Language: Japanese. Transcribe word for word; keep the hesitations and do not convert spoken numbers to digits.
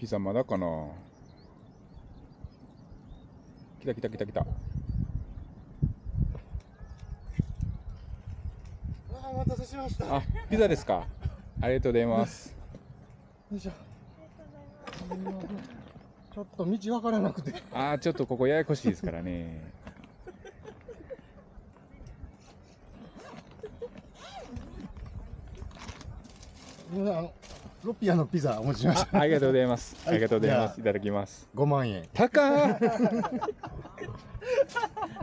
ピザまだかな。来た来た来た来た。 あー、お待たせしました。 あ、ピザですか。ありがとうございます。 よいしょ。ちょっと道わからなくて。 あー、ちょっとここややこしいですからね。 あのロピアのピザお持ちしました。 あ、ありがとうございます。 はいありがとうございます。 じゃあいただきます。 ごまんえん。 高っ